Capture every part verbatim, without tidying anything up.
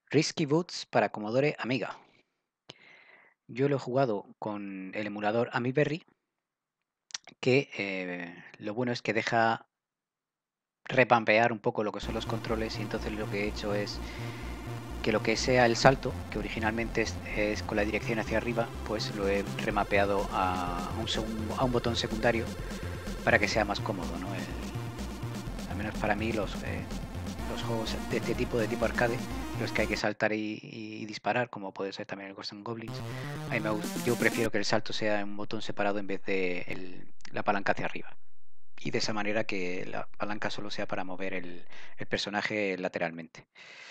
Risky Boots para Commodore Amiga. Yo lo he jugado con el emulador AmiBerry, que eh, lo bueno es que deja repampear un poco lo que son los controles, y entonces lo que he hecho es que lo que sea el salto, que originalmente es, es con la dirección hacia arriba, pues lo he remapeado a un, segun- a un botón secundario para que sea más cómodo, ¿no? El- al menos para mí los, eh, los juegos de este tipo, de tipo arcade, los que hay que saltar y, y disparar, como puede ser también el Ghosts and Goblins, a mí me gus- yo prefiero que el salto sea en un botón separado en vez de el- la palanca hacia arriba. Y de esa manera que la palanca solo sea para mover el, el personaje lateralmente.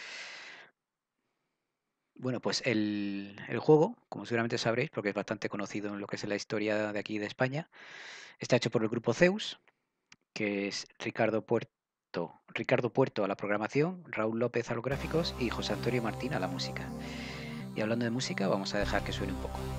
Bueno, pues el, el juego, como seguramente sabréis, porque es bastante conocido en lo que es la historia de aquí de España, está hecho por el grupo Zeus, que es Ricardo Puerto, Ricardo Puerto a la programación, Raúl López a los gráficos y José Antonio Martín a la música. Y hablando de música, vamos a dejar que suene un poco.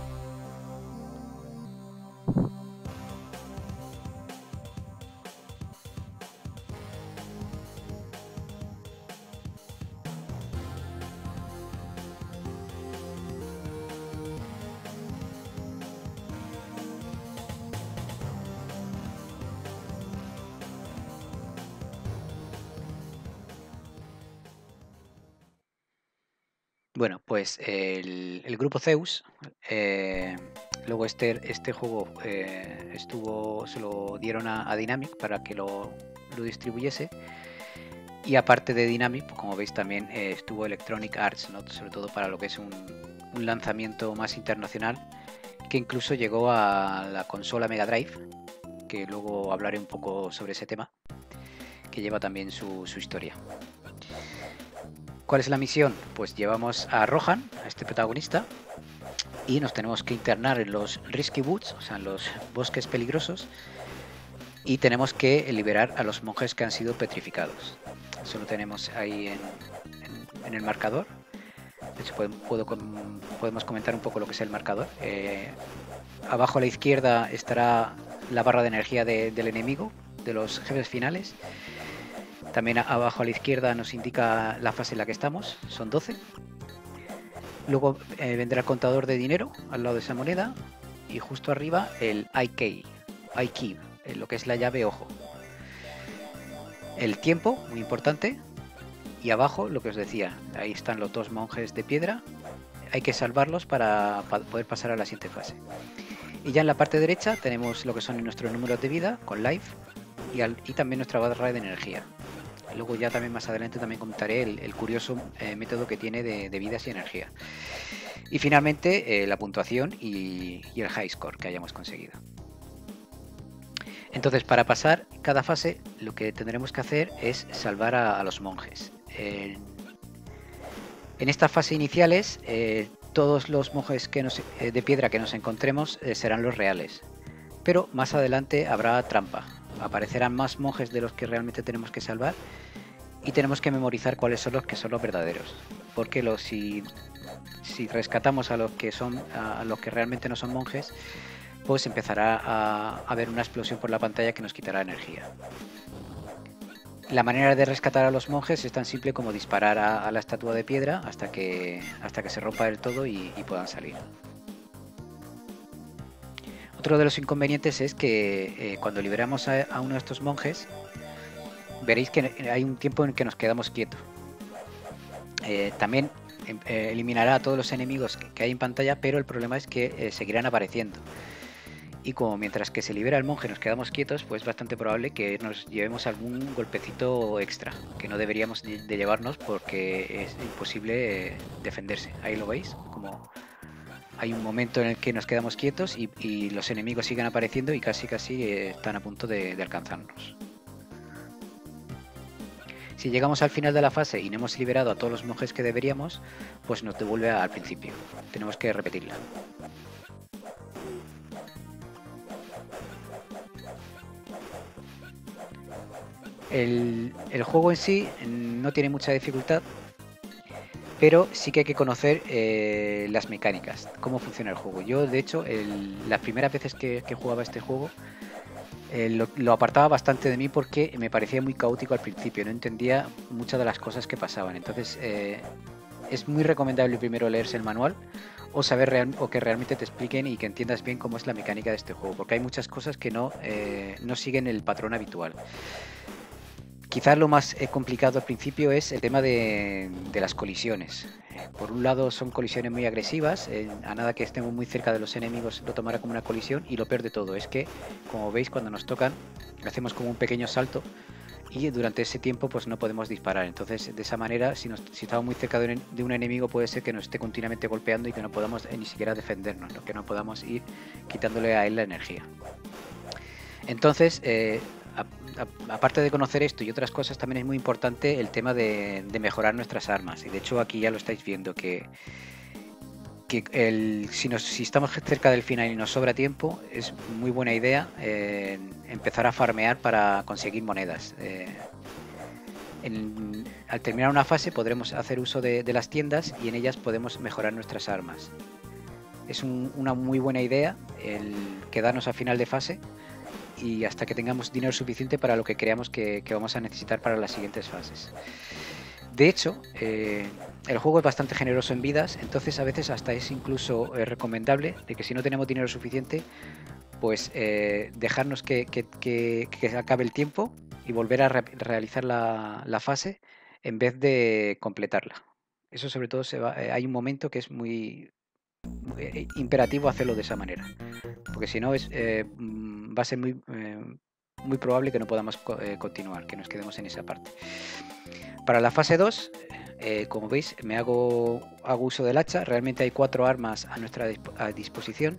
Bueno, pues el, el grupo Zeus, eh, luego este, este juego eh, estuvo, se lo dieron a, a Dynamic para que lo, lo distribuyese. Y aparte de Dynamic, pues como veis también eh, estuvo Electronic Arts, ¿no? Sobre todo para lo que es un, un lanzamiento más internacional, que incluso llegó a la consola Mega Drive, que luego hablaré un poco sobre ese tema, que lleva también su, su historia. ¿Cuál es la misión? Pues llevamos a Rohan, a este protagonista, y nos tenemos que internar en los Risky Woods, o sea, en los bosques peligrosos, y tenemos que liberar a los monjes que han sido petrificados. Eso lo tenemos ahí en, en, en el marcador. De hecho, puedo, puedo, podemos comentar un poco lo que es el marcador. Eh, abajo a la izquierda estará la barra de energía de, del enemigo, de los jefes finales. También abajo a la izquierda nos indica la fase en la que estamos, son doce. Luego eh, vendrá el contador de dinero al lado de esa moneda y justo arriba el I K, I Key, lo que es la llave ojo. El tiempo, muy importante, y abajo lo que os decía, ahí están los dos monjes de piedra, hay que salvarlos para, para poder pasar a la siguiente fase. Y ya en la parte derecha tenemos lo que son nuestros números de vida con life y, al, y también nuestra barra de energía. Luego ya también más adelante también comentaré el, el curioso eh, método que tiene de, de vidas y energía. Y finalmente eh, la puntuación y, y el high score que hayamos conseguido. Entonces, para pasar cada fase, lo que tendremos que hacer es salvar a, a los monjes. Eh, en esta fase iniciales, eh, todos los monjes que nos, eh, de piedra que nos encontremos eh, serán los reales. Pero más adelante habrá trampa. Aparecerán más monjes de los que realmente tenemos que salvar y tenemos que memorizar cuáles son los que son los verdaderos. Porque los, si, si rescatamos a los que son a los que realmente no son monjes, pues empezará a, a haber una explosión por la pantalla que nos quitará energía. La manera de rescatar a los monjes es tan simple como disparar a, a la estatua de piedra hasta que, hasta que se rompa del todo y, y puedan salir. Otro de los inconvenientes es que eh, cuando liberamos a, a uno de estos monjes, veréis que hay un tiempo en que nos quedamos quietos. Eh, también eh, eliminará a todos los enemigos que, que hay en pantalla, pero el problema es que eh, seguirán apareciendo. Y como mientras que se libera el monje nos quedamos quietos, pues es bastante probable que nos llevemos algún golpecito extra, que no deberíamos de llevarnos porque es imposible defenderse. Ahí lo veis, como hay un momento en el que nos quedamos quietos y, y los enemigos siguen apareciendo y casi casi eh, están a punto de, de alcanzarnos. Si llegamos al final de la fase y no hemos liberado a todos los monjes que deberíamos, pues nos devuelve al principio. Tenemos que repetirla. El, el juego en sí no tiene mucha dificultad, pero sí que hay que conocer eh, las mecánicas, cómo funciona el juego. Yo, de hecho, el, las primeras veces que, que jugaba este juego, eh, lo, lo apartaba bastante de mí porque me parecía muy caótico al principio, no entendía muchas de las cosas que pasaban. Entonces, eh, es muy recomendable primero leerse el manual o saber real, o que realmente te expliquen y que entiendas bien cómo es la mecánica de este juego, porque hay muchas cosas que no, eh, no siguen el patrón habitual. Quizás lo más eh, complicado al principio es el tema de, de las colisiones. Por un lado son colisiones muy agresivas, eh, a nada que estemos muy cerca de los enemigos lo tomará como una colisión, y lo peor de todo es que, como veis, cuando nos tocan hacemos como un pequeño salto y durante ese tiempo pues no podemos disparar. Entonces, de esa manera, si, nos, si estamos muy cerca de un, de un enemigo, puede ser que nos esté continuamente golpeando y que no podamos eh, ni siquiera defendernos, ¿no? Que no podamos ir quitándole a él la energía. Entonces, eh, a, a, aparte de conocer esto y otras cosas, también es muy importante el tema de, de mejorar nuestras armas. Y de hecho aquí ya lo estáis viendo, que, que el, si, nos, si estamos cerca del final y nos sobra tiempo, es muy buena idea eh, empezar a farmear para conseguir monedas. Eh, en, al terminar una fase podremos hacer uso de, de las tiendas y en ellas podemos mejorar nuestras armas. Es un, una muy buena idea el quedarnos al final de fase y hasta que tengamos dinero suficiente para lo que creamos que, que vamos a necesitar para las siguientes fases. De hecho, eh, el juego es bastante generoso en vidas, entonces a veces hasta es incluso eh, recomendable de que si no tenemos dinero suficiente, pues eh, dejarnos que, que, que, que acabe el tiempo y volver a re realizar la, la fase en vez de completarla. Eso sobre todo se va, eh, hay un momento que es muy, muy imperativo hacerlo de esa manera, porque si no es, eh, va a ser muy, eh, muy probable que no podamos eh, continuar, que nos quedemos en esa parte. Para la fase dos, eh, como veis, me hago, hago uso del hacha. Realmente hay cuatro armas a nuestra disp a disposición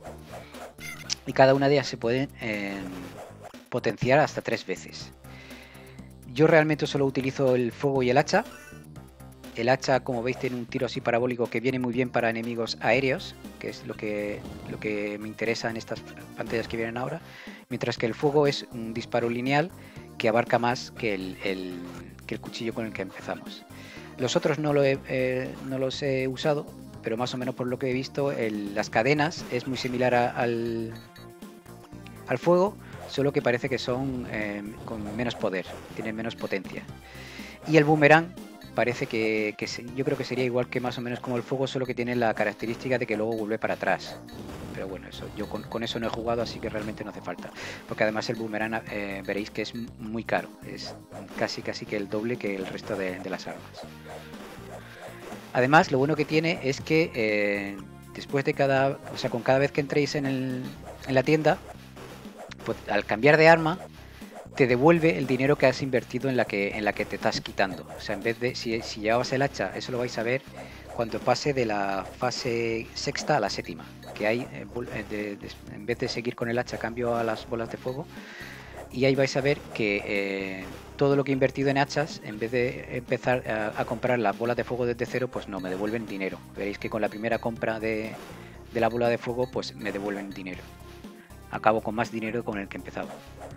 y cada una de ellas se puede eh, potenciar hasta tres veces. Yo realmente solo utilizo el fuego y el hacha. El hacha, como veis, tiene un tiro así parabólico que viene muy bien para enemigos aéreos, que es lo que, lo que me interesa en estas pantallas que vienen ahora, mientras que el fuego es un disparo lineal que abarca más que el, el, que el cuchillo con el que empezamos. Los otros no, lo he, eh, no los he usado, pero más o menos por lo que he visto, el, las cadenas es muy similar a, al, al fuego, solo que parece que son eh, con menos poder, tienen menos potencia. Y el boomerang parece que, que se, yo creo que sería igual que más o menos como el fuego, solo que tiene la característica de que luego vuelve para atrás. Pero bueno, eso yo con, con eso no he jugado, así que realmente no hace falta. Porque además el boomerang eh, veréis que es muy caro, es casi casi que el doble que el resto de, de las armas. Además, lo bueno que tiene es que eh, después de cada, o sea, con cada vez que entréis en, el, en la tienda, pues al cambiar de arma, te devuelve el dinero que has invertido en la que, en la que te estás quitando. O sea, en vez de, si, si llevabas el hacha, eso lo vais a ver cuando pase de la fase sexta a la séptima, que hay, eh, de, de, en vez de seguir con el hacha, cambio a las bolas de fuego, y ahí vais a ver que eh, todo lo que he invertido en hachas, en vez de empezar a, a comprar las bolas de fuego desde cero, pues no, me devuelven dinero. Veréis que con la primera compra de, de la bola de fuego, pues me devuelven dinero. Acabo con más dinero con el que empezaba.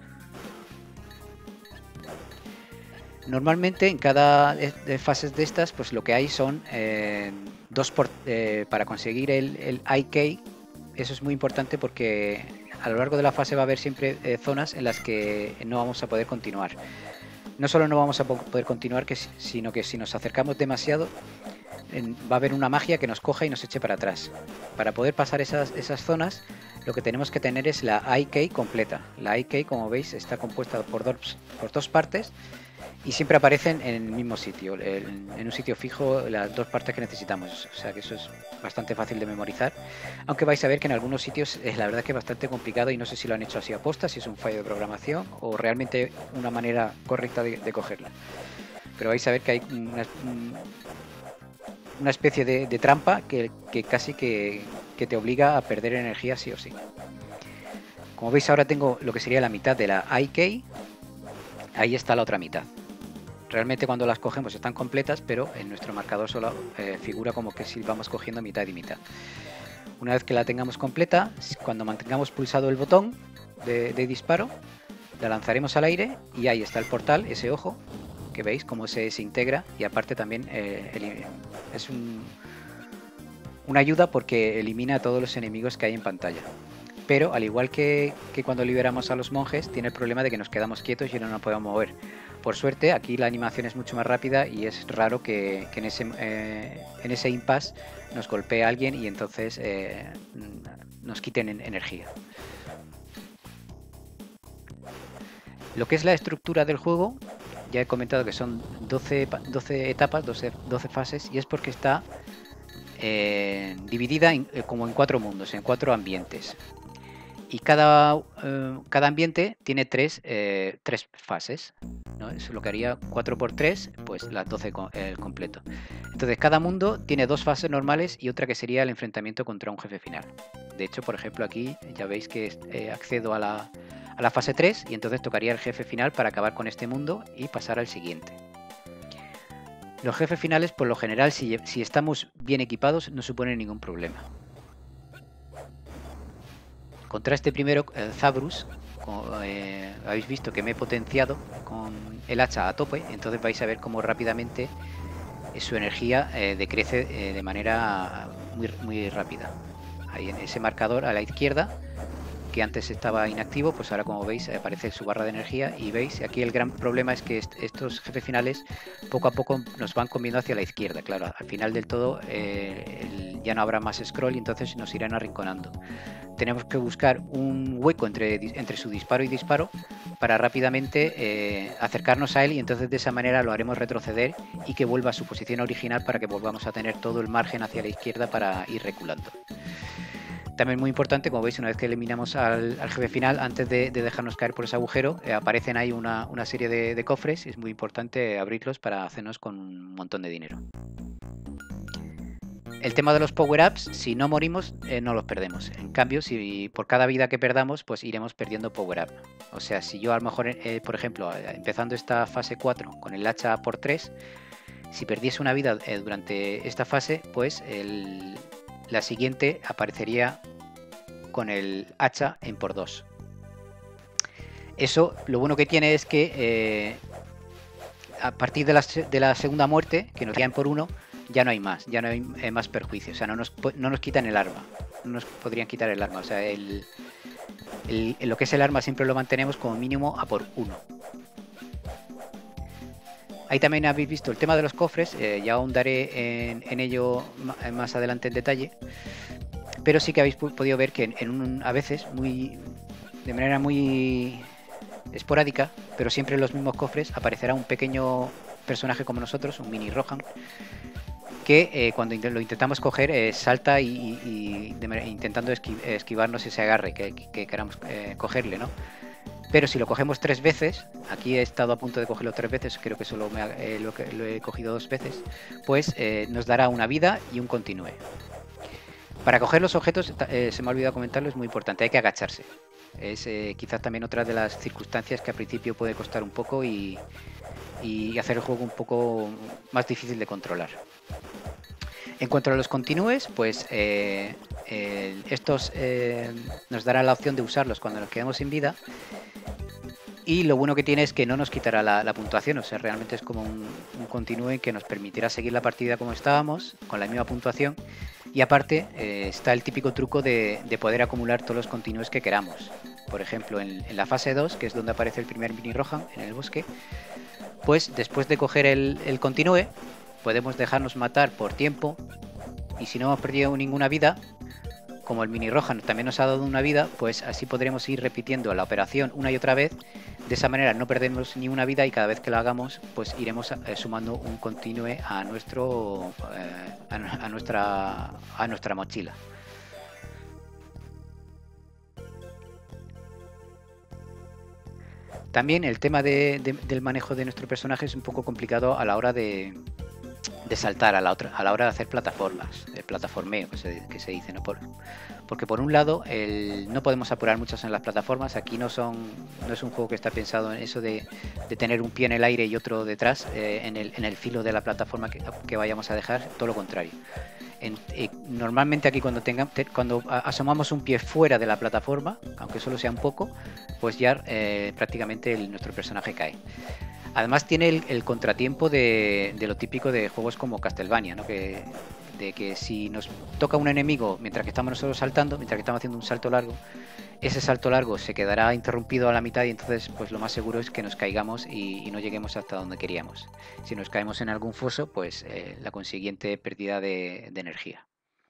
Normalmente en cada de, de fases de estas, pues lo que hay son eh, dos por, eh, para conseguir el, el I K. Eso es muy importante porque a lo largo de la fase va a haber siempre eh, zonas en las que no vamos a poder continuar. No solo no vamos a poder continuar, que, sino que si nos acercamos demasiado en, va a haber una magia que nos coja y nos eche para atrás. Para poder pasar esas, esas zonas, lo que tenemos que tener es la I K completa. La I K, como veis, está compuesta por dos, por dos partes y siempre aparecen en el mismo sitio, en, en un sitio fijo, las dos partes que necesitamos. O sea que eso es bastante fácil de memorizar, aunque vais a ver que en algunos sitios es la verdad que es bastante complicado y no sé si lo han hecho así a posta, si es un fallo de programación o realmente una manera correcta de, de cogerla. Pero vais a ver que hay una, una especie de, de trampa que, que casi que, que te obliga a perder energía sí o sí. Como veis ahora tengo lo que sería la mitad de la I K, ahí está la otra mitad. Realmente cuando las cogemos están completas, pero en nuestro marcador solo eh, figura como que si vamos cogiendo mitad y mitad. Una vez que la tengamos completa, cuando mantengamos pulsado el botón de, de disparo, la lanzaremos al aire y ahí está el portal, ese ojo, que veis cómo se, se integra, y aparte también eh, el, es un, una ayuda porque elimina a todos los enemigos que hay en pantalla. Pero al igual que, que cuando liberamos a los monjes, tiene el problema de que nos quedamos quietos y no nos podemos mover. por suerte, aquí la animación es mucho más rápida y es raro que, que en ese eh, en ese impasse nos golpee alguien y entonces eh, nos quiten en energía. Lo que es la estructura del juego, ya he comentado que son doce, doce etapas, doce, doce fases, y es porque está eh, dividida en, eh, como en cuatro mundos, en cuatro ambientes. Y cada, eh, cada ambiente tiene tres, eh, tres fases, ¿no? Eso lo que haría cuatro por tres, pues las doce con, el completo. Entonces cada mundo tiene dos fases normales y otra que sería el enfrentamiento contra un jefe final. De hecho, por ejemplo, aquí ya veis que eh, accedo a la, a la fase tres y entonces tocaría el jefe final para acabar con este mundo y pasar al siguiente. Los jefes finales, por lo general, si, si estamos bien equipados, no suponen ningún problema. Contra este primero, el Zabrus, eh, habéis visto que me he potenciado con el hacha a tope, entonces vais a ver cómo rápidamente su energía eh, decrece eh, de manera muy, muy rápida. Ahí en ese marcador a la izquierda, que antes estaba inactivo, pues ahora como veis aparece su barra de energía y veis, aquí el gran problema es que est estos jefes finales poco a poco nos van comiendo hacia la izquierda, claro, al final del todo eh, el, ya no habrá más scroll y entonces nos irán arrinconando. Tenemos que buscar un hueco entre, entre su disparo y disparo para rápidamente eh, acercarnos a él y entonces de esa manera lo haremos retroceder y que vuelva a su posición original para que volvamos a tener todo el margen hacia la izquierda para ir reculando. También muy importante, como veis, una vez que eliminamos al, al jefe final, antes de, de dejarnos caer por ese agujero, eh, aparecen ahí una, una serie de, de cofres y es muy importante abrirlos para hacernos con un montón de dinero. El tema de los power-ups, si no morimos, eh, no los perdemos. En cambio, si por cada vida que perdamos, pues iremos perdiendo power-up. O sea, si yo a lo mejor, eh, por ejemplo, empezando esta fase cuatro con el hacha por tres, si perdiese una vida eh, durante esta fase, pues el... la siguiente aparecería con el hacha en por dos. Eso, lo bueno que tiene es que eh, a partir de la, de la segunda muerte, que nos quedan por uno, ya no hay más, ya no hay eh, más perjuicio. O sea, no nos, no nos quitan el arma, no nos podrían quitar el arma. O sea, el, el, lo que es el arma siempre lo mantenemos como mínimo a por uno. Ahí también habéis visto el tema de los cofres, eh, ya ahondaré en, en ello más adelante en detalle, pero sí que habéis podido ver que en, en un, a veces, muy, de manera muy esporádica, pero siempre en los mismos cofres, aparecerá un pequeño personaje como nosotros, un mini Rohan, que eh, cuando lo intentamos coger eh, salta y, y, y de manera, intentando esqui, esquivarnos ese agarre que, que, que queramos eh, cogerle, ¿no? Pero si lo cogemos tres veces, aquí he estado a punto de cogerlo tres veces, creo que solo me ha, eh, lo, lo he cogido dos veces, pues eh, nos dará una vida y un continúe. Para coger los objetos, eh, se me ha olvidado comentarlo, es muy importante, hay que agacharse. Es eh, quizás también otra de las circunstancias que al principio puede costar un poco y, y hacer el juego un poco más difícil de controlar. En cuanto a los continúes, pues eh, eh, estos eh, nos darán la opción de usarlos cuando nos quedemos sin vida. Y lo bueno que tiene es que no nos quitará la, la puntuación, o sea, realmente es como un, un continúe que nos permitirá seguir la partida como estábamos, con la misma puntuación. Y aparte eh, está el típico truco de, de poder acumular todos los continúes que queramos. Por ejemplo, en, en la fase dos, que es donde aparece el primer mini Rohan, en el bosque, pues después de coger el, el continúe, podemos dejarnos matar por tiempo y si no hemos perdido ninguna vida, como el mini Rohan también nos ha dado una vida, pues así podremos ir repitiendo la operación una y otra vez. De esa manera no perdemos ni una vida y cada vez que la hagamos, pues iremos eh, sumando un continúe a nuestro eh, a, a nuestra a nuestra mochila. También el tema de, de, del manejo de nuestro personaje es un poco complicado a la hora de, de saltar, a la, otra, a la hora de hacer plataformas, el plataformeo que se, que se dice, ¿no? Por, porque por un lado el, no podemos apurar muchas en las plataformas, aquí no son no es un juego que está pensado en eso de, de tener un pie en el aire y otro detrás, eh, en, el, en el filo de la plataforma que, que vayamos a dejar, todo lo contrario. En, eh, normalmente aquí cuando, tenga, te, cuando asomamos un pie fuera de la plataforma, aunque solo sea un poco, pues ya eh, prácticamente el, nuestro personaje cae. Además tiene el, el contratiempo de, de lo típico de juegos como Castlevania, ¿no? que, de que si nos toca un enemigo mientras que estamos nosotros saltando, mientras que estamos haciendo un salto largo, ese salto largo se quedará interrumpido a la mitad y entonces pues lo más seguro es que nos caigamos y, y no lleguemos hasta donde queríamos. Si nos caemos en algún foso, pues eh, la consiguiente pérdida de, de energía.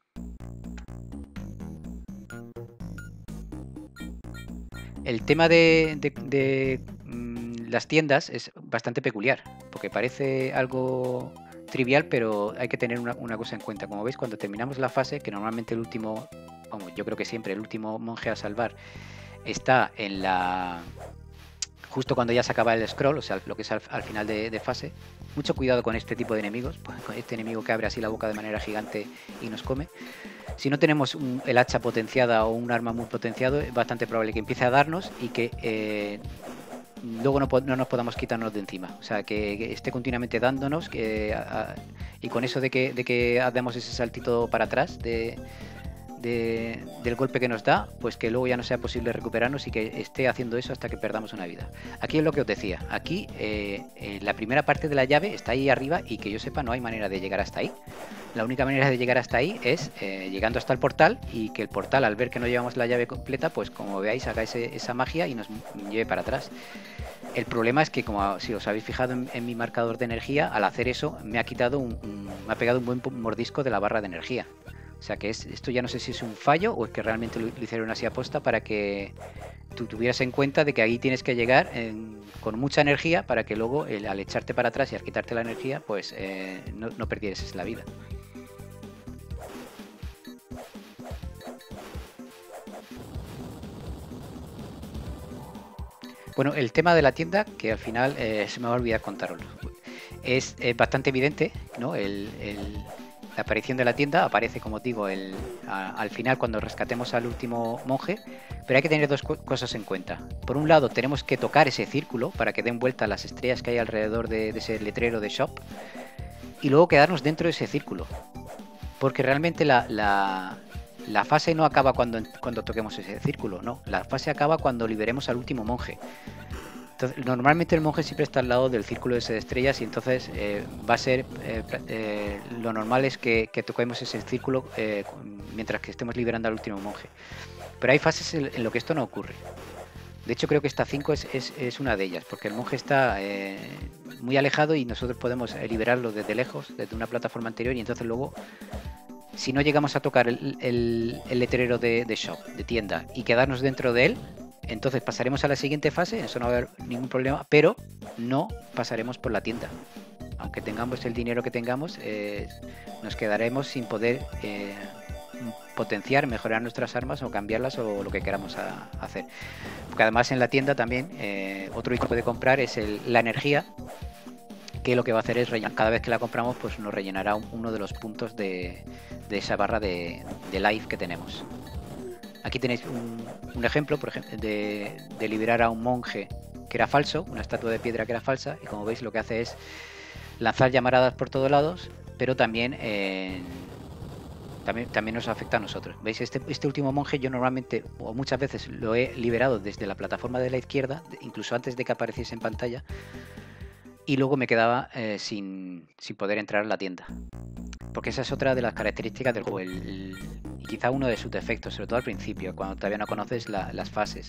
El tema de, de, de mm, las tiendas es bastante peculiar, porque parece algo trivial, pero hay que tener una, una cosa en cuenta. Como veis, cuando terminamos la fase, que normalmente el último, vamos, yo creo que siempre el último monje a salvar está en la... justo cuando ya se acaba el scroll, o sea, lo que es al, al final de, de fase. Mucho cuidado con este tipo de enemigos, pues, con este enemigo que abre así la boca de manera gigante y nos come. Si no tenemos un, el hacha potenciada o un arma muy potenciado, es bastante probable que empiece a darnos y que eh, luego no, no nos podamos quitarnos de encima. O sea, que, que esté continuamente dándonos que, a, a, y con eso de que, de que demos ese saltito para atrás de, de, del golpe que nos da, pues que luego ya no sea posible recuperarnos y que esté haciendo eso hasta que perdamos una vida. Aquí es lo que os decía. Aquí eh, eh, la primera parte de la llave está ahí arriba y que yo sepa no hay manera de llegar hasta ahí. La única manera de llegar hasta ahí es eh, llegando hasta el portal y que el portal, al ver que no llevamos la llave completa, pues como veáis, haga ese, esa magia y nos lleve para atrás. El problema es que, como si os habéis fijado en, en mi marcador de energía, al hacer eso me ha quitado un, un, me ha pegado un buen mordisco de la barra de energía. O sea que es, esto ya no sé si es un fallo o es que realmente lo, lo hicieron así aposta para que tú tuvieras en cuenta de que ahí tienes que llegar en, con mucha energía para que luego el, al echarte para atrás y al quitarte la energía, pues eh, no, no perdieras la vida. Bueno, el tema de la tienda, que al final eh, se me va a olvidar contaroslo. Es eh, bastante evidente, ¿no? El, el, la aparición de la tienda aparece, como os digo, el, a, al final cuando rescatemos al último monje, pero hay que tener dos co cosas en cuenta. Por un lado, tenemos que tocar ese círculo para que den vuelta las estrellas que hay alrededor de, de ese letrero de shop y luego quedarnos dentro de ese círculo. Porque realmente la, la, la fase no acaba cuando, cuando toquemos ese círculo, no. La fase acaba cuando liberemos al último monje. Entonces, normalmente el monje siempre está al lado del círculo ese de estrellas y entonces eh, va a ser, eh, eh, lo normal es que, que toquemos ese círculo eh, mientras que estemos liberando al último monje. Pero hay fases en, en lo que esto no ocurre. De hecho, creo que esta cinco es, es, es una de ellas, porque el monje está eh, muy alejado y nosotros podemos liberarlo desde lejos, desde una plataforma anterior, y entonces luego, si no llegamos a tocar el, el, el letrero de, de shop, de tienda, y quedarnos dentro de él, entonces pasaremos a la siguiente fase, eso no va a haber ningún problema, pero no pasaremos por la tienda. Aunque tengamos el dinero que tengamos, eh, nos quedaremos sin poder eh, potenciar, mejorar nuestras armas o cambiarlas o lo que queramos a, a hacer. Porque además en la tienda también eh, otro ítem que puede comprar es el, la energía, que lo que va a hacer es rellenar. Cada vez que la compramos, pues nos rellenará un, uno de los puntos de, de esa barra de, de life que tenemos. Aquí tenéis un, un ejemplo, por ejemplo, de, de liberar a un monje que era falso, una estatua de piedra que era falsa, y como veis lo que hace es lanzar llamaradas por todos lados, pero también, eh, también, también nos afecta a nosotros. ¿Veis? Este, este último monje yo normalmente, o muchas veces, lo he liberado desde la plataforma de la izquierda, incluso antes de que apareciese en pantalla, y luego me quedaba eh, sin, sin poder entrar en la tienda. Porque esa es otra de las características del juego, el, el, y quizá uno de sus defectos, sobre todo al principio, cuando todavía no conoces la, las fases.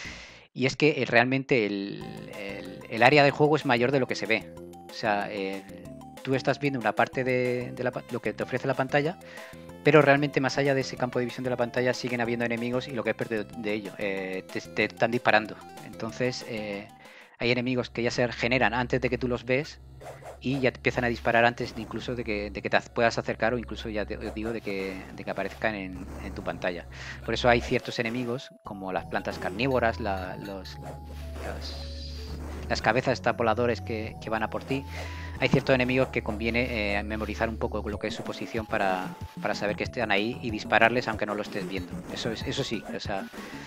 Y es que realmente el, el, el área del juego es mayor de lo que se ve. O sea, el, tú estás viendo una parte de, de la, lo que te ofrece la pantalla, pero realmente más allá de ese campo de visión de la pantalla siguen habiendo enemigos y lo que es perdido de ello, eh, te, te están disparando. Entonces eh, hay enemigos que ya se generan antes de que tú los ves y ya te empiezan a disparar antes de incluso de que, de que te puedas acercar o incluso ya te digo de que, de que aparezcan en, en tu pantalla. Por eso hay ciertos enemigos como las plantas carnívoras, la, los, las, las cabezas tapoladores que, que van a por ti. Hay ciertos enemigos que conviene eh, memorizar un poco lo que es su posición para, para saber que están ahí y dispararles aunque no lo estés viendo. Eso, es, eso sí, o sea,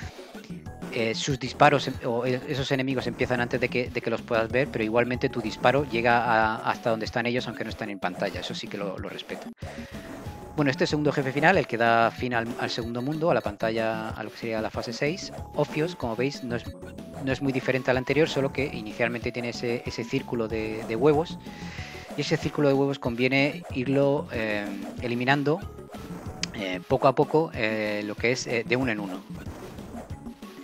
Eh, sus disparos o esos enemigos empiezan antes de que, de que los puedas ver, pero igualmente tu disparo llega a, hasta donde están ellos, aunque no están en pantalla. Eso sí que lo, lo respeto. Bueno, este segundo jefe final, el que da fin al, al segundo mundo, a la pantalla, a lo que sería la fase seis, Ophios, como veis, no es, no es muy diferente al anterior, solo que inicialmente tiene ese, ese círculo de, de huevos, y ese círculo de huevos conviene irlo eh, eliminando eh, poco a poco, eh, lo que es eh, de uno en uno.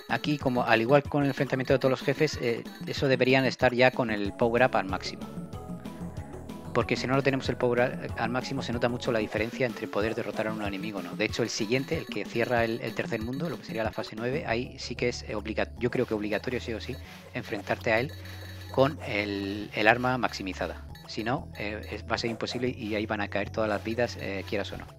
Aquí, como al igual con el enfrentamiento de todos los jefes, eh, eso deberían estar ya con el power up al máximo. Porque si no lo tenemos el power up al máximo, se nota mucho la diferencia entre poder derrotar a un enemigo o no. De hecho, el siguiente, el que cierra el, el tercer mundo, lo que sería la fase nueve, ahí sí que es obligatorio, yo creo que obligatorio sí o sí, enfrentarte a él con el, el arma maximizada. Si no, eh, es, va a ser imposible y ahí van a caer todas las vidas, eh, quieras o no.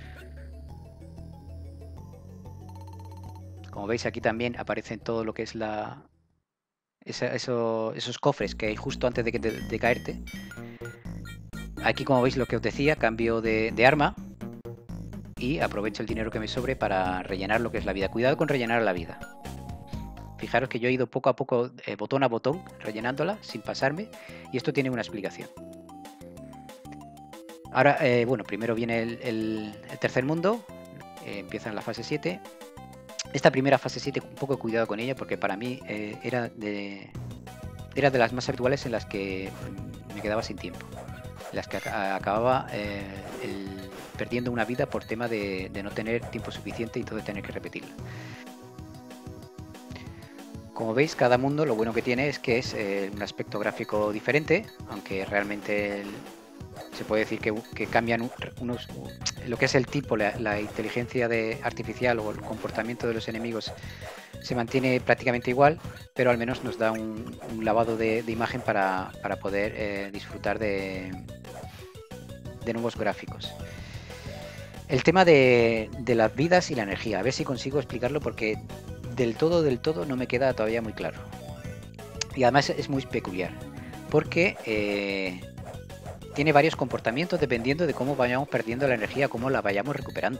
Como veis, aquí también aparecen todo lo que es la... Esa, eso, esos cofres que hay justo antes de, que, de, de caerte. Aquí, como veis, lo que os decía, cambio de, de arma y aprovecho el dinero que me sobre para rellenar lo que es la vida. Cuidado con rellenar la vida. Fijaros que yo he ido poco a poco, eh, botón a botón, rellenándola sin pasarme, y esto tiene una explicación. Ahora, eh, bueno, primero viene el, el, el tercer mundo, eh, empieza en la fase siete. Esta primera fase siete, un poco de cuidado con ella, porque para mí eh, era, de, era de las más habituales en las que me quedaba sin tiempo. En las que acababa eh, el, perdiendo una vida por tema de, de no tener tiempo suficiente y entonces tener que repetirla. Como veis, cada mundo lo bueno que tiene es que es eh, un aspecto gráfico diferente, aunque realmente el, se puede decir que, que cambian unos, lo que es el tipo, la, la inteligencia de artificial o el comportamiento de los enemigos se mantiene prácticamente igual, pero al menos nos da un, un lavado de, de imagen para, para poder eh, disfrutar de, de nuevos gráficos. El tema de, de las vidas y la energía, a ver si consigo explicarlo porque del todo, del todo no me queda todavía muy claro. Y además es muy peculiar, porque eh, tiene varios comportamientos dependiendo de cómo vayamos perdiendo la energía, cómo la vayamos recuperando.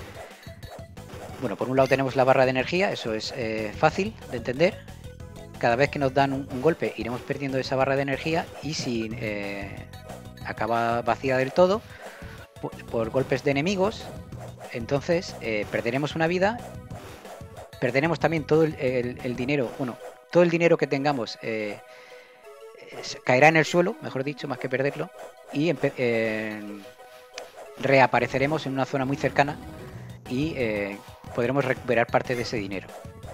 Bueno, por un lado tenemos la barra de energía, eso es eh, fácil de entender. Cada vez que nos dan un, un golpe iremos perdiendo esa barra de energía y si eh, acaba vacía del todo, por, por golpes de enemigos, entonces eh, perderemos una vida, perderemos también todo el, el, el dinero, bueno, todo el dinero que tengamos eh, caerá en el suelo, mejor dicho, más que perderlo, y eh, reapareceremos en una zona muy cercana y eh, podremos recuperar parte de ese dinero.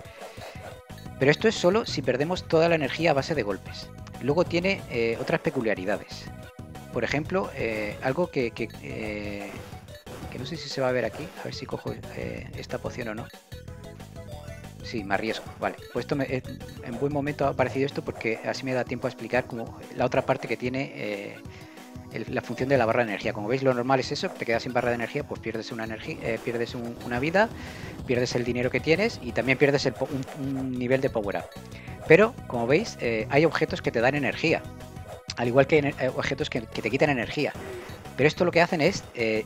Pero esto es solo si perdemos toda la energía a base de golpes. Luego tiene eh, otras peculiaridades. Por ejemplo, eh, algo que, que, eh, que no sé si se va a ver aquí, a ver si cojo eh, esta poción o no. Sí, me arriesgo, vale. Pues esto me, eh, en buen momento ha aparecido esto porque así me da tiempo a explicar como la otra parte que tiene eh, el, la función de la barra de energía. Como veis, lo normal es eso, te quedas sin barra de energía, pues pierdes una energía, eh, pierdes un, una vida, pierdes el dinero que tienes y también pierdes el, un, un nivel de power up. Pero, como veis, eh, hay objetos que te dan energía, al igual que eh, objetos que, que te quitan energía. Pero esto lo que hacen es eh,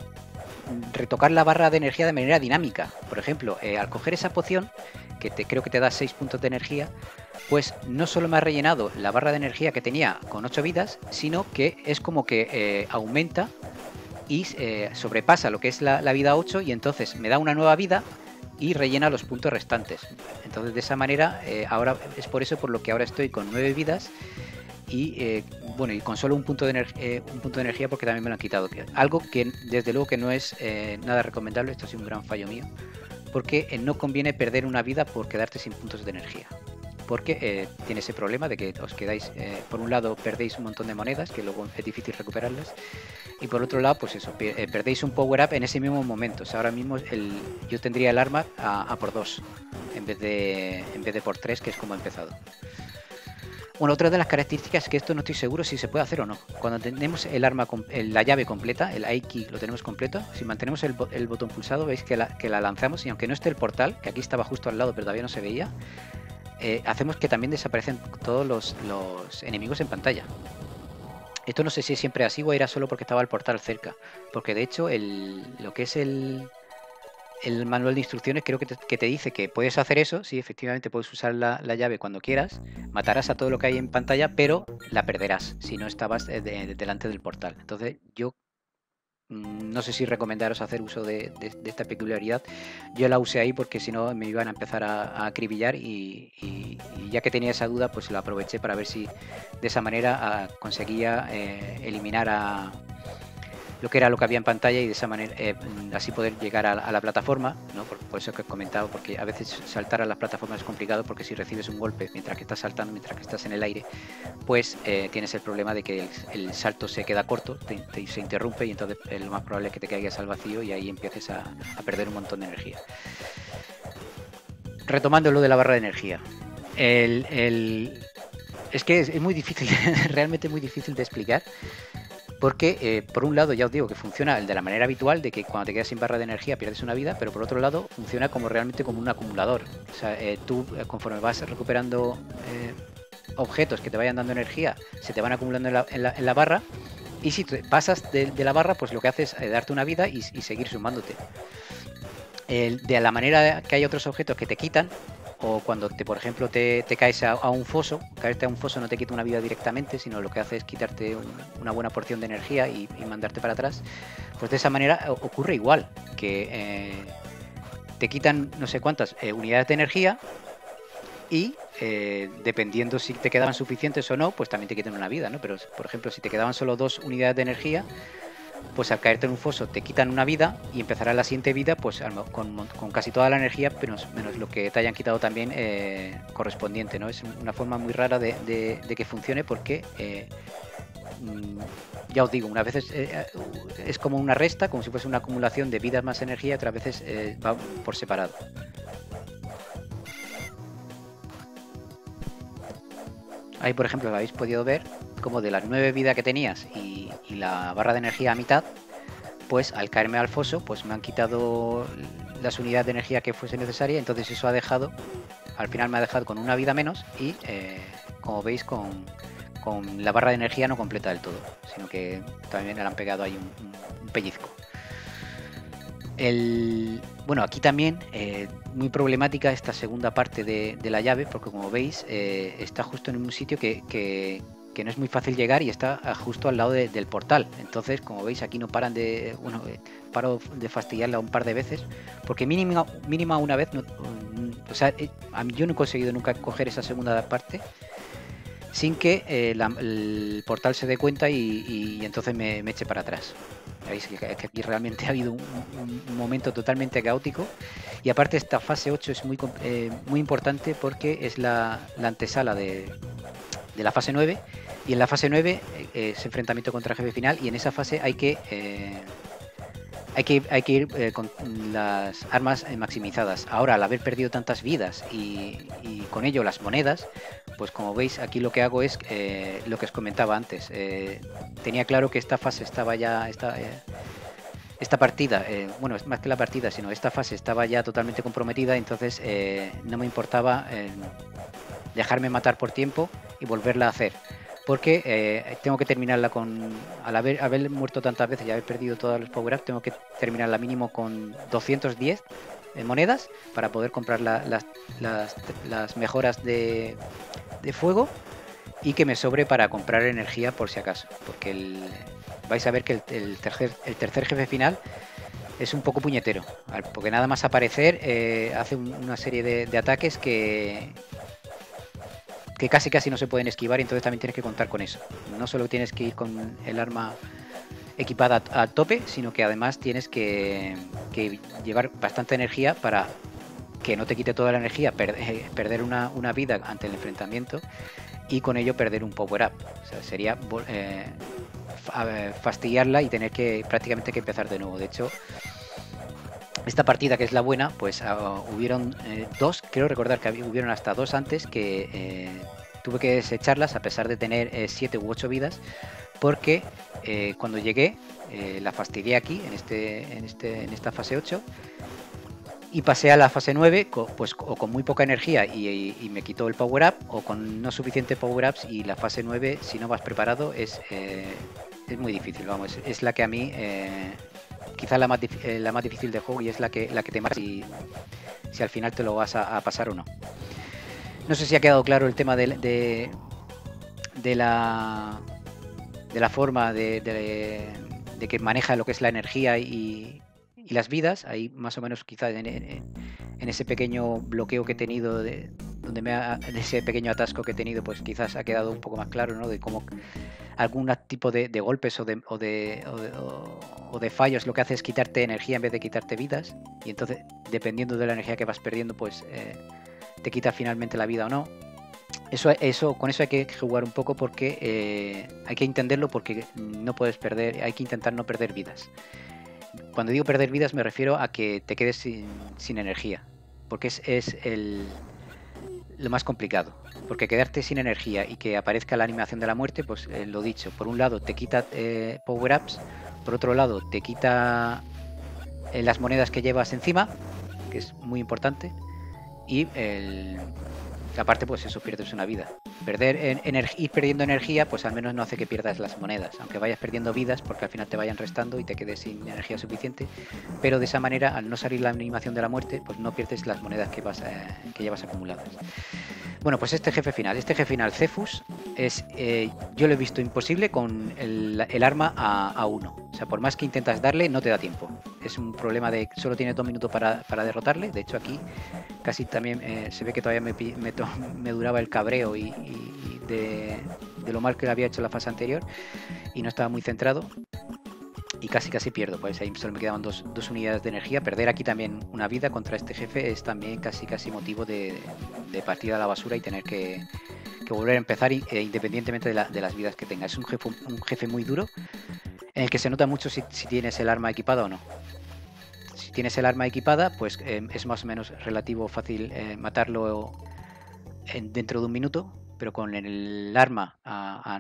retocar la barra de energía de manera dinámica. Por ejemplo, eh, al coger esa poción, que te, creo que te da seis puntos de energía, pues no solo me ha rellenado la barra de energía que tenía con ocho vidas, sino que es como que eh, aumenta y eh, sobrepasa lo que es la, la vida ocho y entonces me da una nueva vida y rellena los puntos restantes. Entonces de esa manera, eh, ahora es por eso por lo que ahora estoy con nueve vidas y eh, bueno, y con solo un punto, de eh, un punto de energía porque también me lo han quitado. Algo que desde luego que no es eh, nada recomendable, esto ha sido un gran fallo mío, porque eh, no conviene perder una vida por quedarte sin puntos de energía. Porque eh, tiene ese problema de que os quedáis, eh, por un lado perdéis un montón de monedas, que luego es difícil recuperarlas, y por otro lado, pues eso, eh, perdéis un power up en ese mismo momento. O sea, ahora mismo el, yo tendría el arma a, a por dos, en vez, de, en vez de por tres, que es como he empezado. Bueno, otra de las características es que esto no estoy seguro si se puede hacer o no. Cuando tenemos el arma, la llave completa, el I-Key lo tenemos completo, si mantenemos el, el botón pulsado, veis que la, que la lanzamos y aunque no esté el portal, que aquí estaba justo al lado pero todavía no se veía, eh, hacemos que también desaparecen todos los, los enemigos en pantalla. Esto no sé si es siempre así o era solo porque estaba el portal cerca, porque de hecho el, lo que es el... el manual de instrucciones creo que te, que te dice que puedes hacer eso, sí, efectivamente puedes usar la, la llave cuando quieras, matarás a todo lo que hay en pantalla, pero la perderás si no estabas de, de, delante del portal. Entonces yo mmm, no sé si recomendaros hacer uso de, de, de esta peculiaridad. Yo la usé ahí porque si no me iban a empezar a, a acribillar y, y, y ya que tenía esa duda, pues la aproveché para ver si de esa manera a, conseguía eh, eliminar a lo que era lo que había en pantalla y de esa manera eh, así poder llegar a, a la plataforma, ¿no? Por, por eso que he comentado, porque a veces saltar a las plataformas es complicado, porque si recibes un golpe mientras que estás saltando, mientras que estás en el aire, pues eh, tienes el problema de que el, el salto se queda corto, te, te, se interrumpe y entonces eh, lo más probable es que te caigas al vacío y ahí empieces a, a perder un montón de energía. Retomando lo de la barra de energía, el, el, es que es, es muy difícil, realmente muy difícil de explicar. Porque, eh, por un lado, ya os digo que funciona de la manera habitual, de que cuando te quedas sin barra de energía pierdes una vida, pero por otro lado funciona como realmente como un acumulador. O sea, eh, tú, eh, conforme vas recuperando eh, objetos que te vayan dando energía, se te van acumulando en la, en la, en la barra, y si te pasas de, de la barra, pues lo que hace es eh, darte una vida y, y seguir sumándote. El, de la manera que hay otros objetos que te quitan, o cuando, te, por ejemplo, te, te caes a, a, un foso, caerte a un foso no te quita una vida directamente, sino lo que hace es quitarte un, una buena porción de energía y, y mandarte para atrás. Pues de esa manera ocurre igual, que eh, te quitan no sé cuántas eh, unidades de energía y eh, dependiendo si te quedaban suficientes o no, pues también te quitan una vida, ¿no? Pero, por ejemplo, si te quedaban solo dos unidades de energía, pues al caerte en un foso te quitan una vida y empezará la siguiente vida pues con, con casi toda la energía, menos, menos lo que te hayan quitado también eh, correspondiente, ¿no? Es una forma muy rara de, de, de que funcione porque, eh, ya os digo, unas veces eh, es como una resta, como si fuese una acumulación de vidas más energía, otras veces eh, va por separado. Ahí, por ejemplo, habéis podido ver como de las nueve vidas que tenías y, y la barra de energía a mitad, pues al caerme al foso, pues me han quitado las unidades de energía que fuese necesaria, entonces eso ha dejado, al final me ha dejado con una vida menos y, eh, como veis, con, con la barra de energía no completa del todo, sino que también le han pegado ahí un, un, un pellizco. El, bueno, aquí también eh, muy problemática esta segunda parte de, de la llave, porque como veis eh, está justo en un sitio que, que, que no es muy fácil llegar y está justo al lado de, del portal. Entonces, como veis, aquí no paran de, bueno, eh, paro de fastidiarla un par de veces, porque mínima, mínima una vez, no, o sea, eh, a mí, yo no he conseguido nunca coger esa segunda parte sin que eh, la, el portal se dé cuenta y, y entonces me, me eche para atrás. Veis que aquí realmente ha habido un, un, un momento totalmente caótico y aparte esta fase ocho es muy, eh, muy importante porque es la, la antesala de, de la fase nueve y en la fase nueve eh, es enfrentamiento contra el jefe final y en esa fase hay que eh, hay que, hay que ir eh, con las armas eh, maximizadas. Ahora, al haber perdido tantas vidas y, y con ello las monedas, pues como veis aquí lo que hago es eh, lo que os comentaba antes. Eh, tenía claro que esta fase estaba ya... Esta, eh, esta partida, eh, bueno, más que la partida, sino esta fase estaba ya totalmente comprometida, entonces eh, no me importaba eh, dejarme matar por tiempo y volverla a hacer. Porque eh, tengo que terminarla con, al haber, haber muerto tantas veces y haber perdido todos los power-ups, tengo que terminarla mínimo con doscientas diez eh, monedas para poder comprar la, las, las, las mejoras de, de fuego y que me sobre para comprar energía por si acaso. Porque el, vais a ver que el, el, tercer, el tercer jefe final es un poco puñetero, porque nada más aparecer eh, hace una serie de, de ataques que... que casi casi no se pueden esquivar y entonces también tienes que contar con eso. No solo tienes que ir con el arma equipada a, a tope, sino que además tienes que, que llevar bastante energía para que no te quite toda la energía, per, eh, perder una, una vida ante el enfrentamiento y con ello perder un power up. O sea, sería eh, fastidiarla y tener que prácticamente que empezar de nuevo. De hecho, esta partida, que es la buena, pues uh, hubieron eh, dos, creo recordar que hubieron hasta dos antes que eh, tuve que desecharlas a pesar de tener eh, siete u ocho vidas, porque eh, cuando llegué eh, la fastidié aquí en, este, en, este, en esta fase ocho y pasé a la fase nueve co, pues, o con muy poca energía y, y, y me quitó el power up, o con no suficiente power ups, y la fase nueve, si no vas preparado, es, eh, es muy difícil, vamos, es, es la que a mí... Eh, quizá la más, eh, la más difícil de juego y es la que, la que te marca si, si al final te lo vas a, a pasar o no. No sé si ha quedado claro el tema de, de, de, la, de la forma de, de, de que maneja lo que es la energía y, y las vidas. Ahí más o menos quizá en, en, en ese pequeño bloqueo que he tenido de, donde me ha, en ese pequeño atasco que he tenido, pues quizás ha quedado un poco más claro, ¿no? De cómo algún tipo de, de golpes o de, o, de, o, de, o, o de fallos lo que hace es quitarte energía en vez de quitarte vidas. Y entonces, dependiendo de la energía que vas perdiendo, pues eh, te quita finalmente la vida o no. Eso, eso, con eso hay que jugar un poco porque eh, hay que entenderlo porque no puedes perder, hay que intentar no perder vidas. Cuando digo perder vidas me refiero a que te quedes sin, sin energía, porque es, es el, lo más complicado. Porque quedarte sin energía y que aparezca la animación de la muerte, pues eh, lo dicho, por un lado te quita eh, power-ups, por otro lado te quita eh, las monedas que llevas encima, que es muy importante, y el... aparte pues eso, pierdes una vida. Perder en, ir perdiendo energía pues al menos no hace que pierdas las monedas, aunque vayas perdiendo vidas porque al final te vayan restando y te quedes sin energía suficiente, pero de esa manera al no salir la animación de la muerte pues no pierdes las monedas que, vas a, que llevas acumuladas. Bueno, pues este jefe final, este jefe final Cephus es, eh, yo lo he visto imposible con el, el arma a, a uno. O sea, por más que intentas darle, no te da tiempo. Es un problema de solo tienes dos minutos para, para derrotarle. De hecho, aquí casi también eh, se ve que todavía me, me, me duraba el cabreo y, y de, de lo mal que le había hecho la fase anterior y no estaba muy centrado. Y casi casi pierdo, pues ahí solo me quedaban dos, dos unidades de energía. Perder aquí también una vida contra este jefe es también casi casi motivo de, de partida a la basura y tener que, que volver a empezar y, eh, independientemente de, la, de las vidas que tenga. Es un jefe, un jefe muy duro en el que se nota mucho si, si tienes el arma equipada o no. Si tienes el arma equipada, pues eh, es más o menos relativo fácil eh, matarlo en, dentro de un minuto, pero con el arma a, a,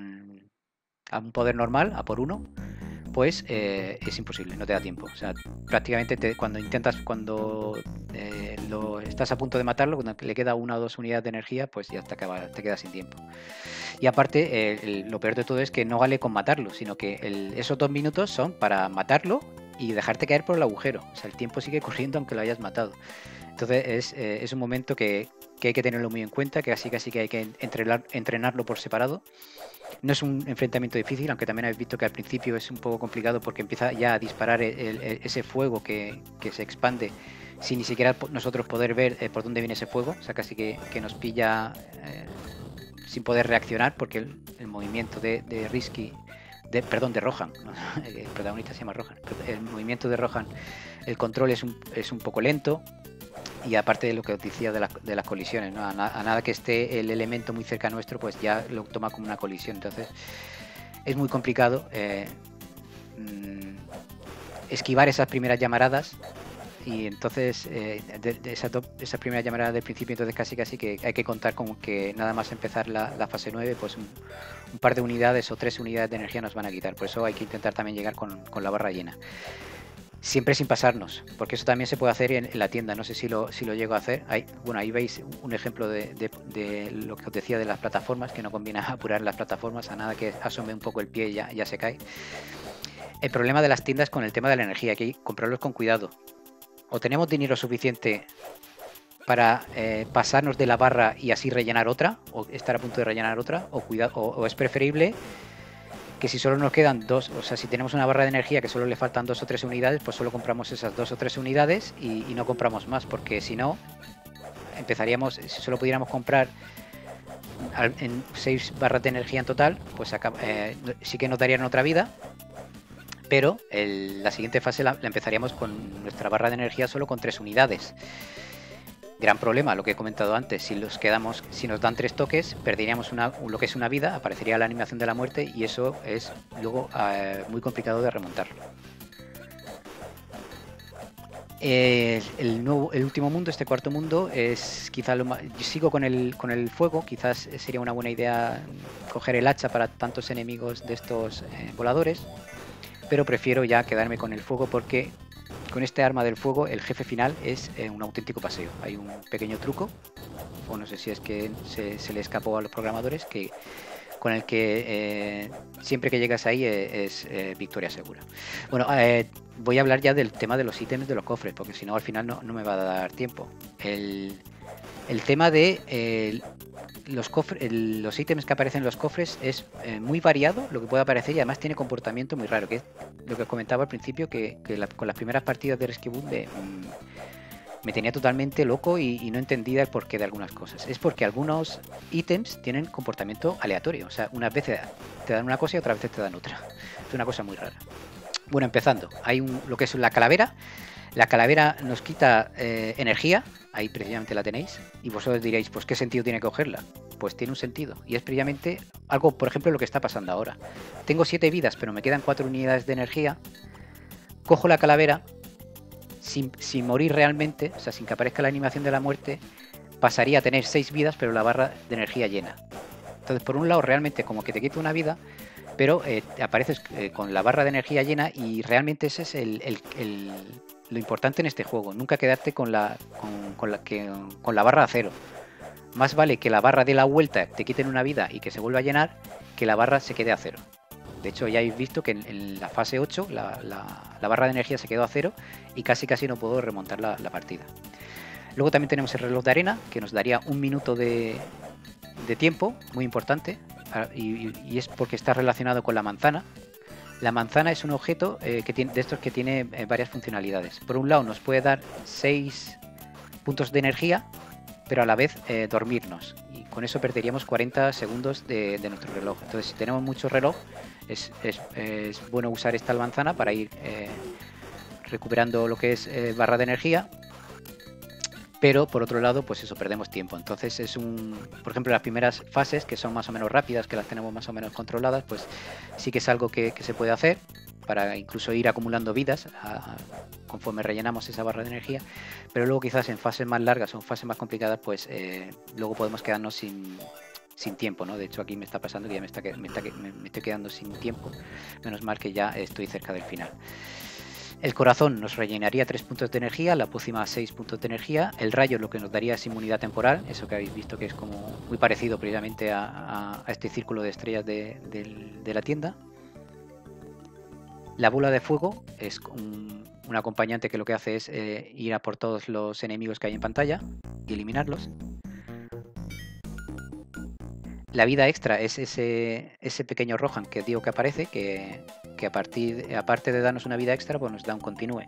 a un poder normal, a por uno, pues eh, es imposible, no te da tiempo. O sea, prácticamente te, cuando intentas, cuando eh, lo, estás a punto de matarlo, cuando le queda una o dos unidades de energía, pues ya te, acaba, te quedas sin tiempo. Y aparte, eh, el, lo peor de todo es que no vale con matarlo, sino que el, esos dos minutos son para matarlo y dejarte caer por el agujero. O sea, el tiempo sigue corriendo aunque lo hayas matado. Entonces es, eh, es un momento que, que hay que tenerlo muy en cuenta, que así casi que hay que entrenar, entrenarlo por separado. No es un enfrentamiento difícil, aunque también habéis visto que al principio es un poco complicado porque empieza ya a disparar el, el, ese fuego que, que se expande sin ni siquiera nosotros poder ver eh, por dónde viene ese fuego. O sea, casi que, que nos pilla eh, sin poder reaccionar porque el, el movimiento de, de Risky, de, perdón, de Rohan, ¿no? El protagonista se llama Rohan, el movimiento de Rohan, el control es un, es un poco lento. Y aparte de lo que os decía de, la, de las colisiones, ¿no? a, na, a nada que esté el elemento muy cerca nuestro, pues ya lo toma como una colisión. Entonces es muy complicado eh, mmm, esquivar esas primeras llamaradas. Y entonces eh, de, de esas, esas primeras llamaradas del principio, entonces casi casi que hay que contar con que nada más empezar la, la fase nueve, pues un, un par de unidades o tres unidades de energía nos van a quitar. Por eso hay que intentar también llegar con, con la barra llena. Siempre sin pasarnos, porque eso también se puede hacer en, en la tienda. No sé si lo, si lo llego a hacer. Ahí, bueno, ahí veis un ejemplo de, de, de lo que os decía de las plataformas, que no conviene apurar las plataformas, a nada que asome un poco el pie y ya, ya se cae. El problema de las tiendas con el tema de la energía, hay que comprarlos con cuidado. O tenemos dinero suficiente para eh, pasarnos de la barra y así rellenar otra, o estar a punto de rellenar otra, o, cuidado, o, o es preferible que si solo nos quedan dos, o sea, si tenemos una barra de energía que solo le faltan dos o tres unidades, pues solo compramos esas dos o tres unidades y, y no compramos más, porque si no, empezaríamos, si solo pudiéramos comprar en seis barras de energía en total, pues acá, eh, sí que nos darían otra vida, pero el, la siguiente fase la, la empezaríamos con nuestra barra de energía solo con tres unidades. Gran problema, lo que he comentado antes, si los quedamos, si nos dan tres toques, perderíamos una, lo que es una vida, aparecería la animación de la muerte y eso es luego eh, muy complicado de remontarlo. Eh, el, nuevo, el último mundo, este cuarto mundo, es quizá lo más... Yo sigo con el, con el fuego, quizás sería una buena idea coger el hacha para tantos enemigos de estos eh, voladores, pero prefiero ya quedarme con el fuego porque con este arma del fuego el jefe final es eh, un auténtico paseo. Hay un pequeño truco, o no sé si es que se, se le escapó a los programadores, que con el que eh, siempre que llegas ahí eh, es eh, victoria segura. Bueno, eh, voy a hablar ya del tema de los ítems de los cofres, porque si no al final no, no me va a dar tiempo. El, el tema de eh, los cofres, el, los ítems que aparecen en los cofres es eh, muy variado lo que puede aparecer y además tiene comportamiento muy raro, que es lo que os comentaba al principio, que, que la, con las primeras partidas de Rescue Boom de, me tenía totalmente loco y, y no entendía el porqué de algunas cosas. Es porque algunos ítems tienen comportamiento aleatorio. O sea, unas veces te dan una cosa y otras veces te dan otra. Es una cosa muy rara. Bueno, empezando. Hay un, lo que es la calavera. La calavera nos quita eh, energía. Ahí precisamente la tenéis. Y vosotros diréis, pues ¿qué sentido tiene cogerla? Pues tiene un sentido. Y es precisamente algo, por ejemplo, lo que está pasando ahora. Tengo siete vidas, pero me quedan cuatro unidades de energía. Cojo la calavera. Sin, sin morir realmente, o sea, sin que aparezca la animación de la muerte, pasaría a tener seis vidas, pero la barra de energía llena. Entonces, por un lado, realmente como que te quita una vida, pero eh, apareces eh, con la barra de energía llena y realmente ese es el, el, el, lo importante en este juego. Nunca quedarte con la, con, con, la, que, con la barra a cero. Más vale que la barra dé la vuelta, te quiten una vida y que se vuelva a llenar, que la barra se quede a cero. De hecho, ya habéis visto que en, en la fase ocho la, la, la barra de energía se quedó a cero y casi casi no puedo remontar la, la partida. Luego también tenemos el reloj de arena, que nos daría un minuto de, de tiempo, muy importante, y, y es porque está relacionado con la manzana. La manzana es un objeto eh, que tiene, de estos que tiene eh, varias funcionalidades. Por un lado nos puede dar seis puntos de energía, pero a la vez eh, dormirnos. Y con eso perderíamos cuarenta segundos de, de nuestro reloj. Entonces, si tenemos mucho reloj, es, es, es bueno usar esta manzana para ir eh, recuperando lo que es eh, barra de energía. Pero por otro lado, pues eso, perdemos tiempo. Entonces es un, por ejemplo, las primeras fases, que son más o menos rápidas, que las tenemos más o menos controladas, pues sí que es algo que, que se puede hacer para incluso ir acumulando vidas a, conforme rellenamos esa barra de energía. Pero luego quizás en fases más largas o en fases más complicadas, pues eh, luego podemos quedarnos sin, sin tiempo, ¿no? De hecho aquí me está pasando que ya me, está, me, está, me, me estoy quedando sin tiempo. Menos mal que ya estoy cerca del final. El corazón nos rellenaría tres puntos de energía, la pócima seis puntos de energía, el rayo lo que nos daría es inmunidad temporal, eso que habéis visto que es como muy parecido precisamente a, a, a este círculo de estrellas de, de, de la tienda. La bola de fuego es un, un acompañante que lo que hace es eh, ir a por todos los enemigos que hay en pantalla y eliminarlos. La vida extra es ese, ese pequeño Rohan que digo que aparece, que, que a partir, aparte de darnos una vida extra, pues nos da un continúe.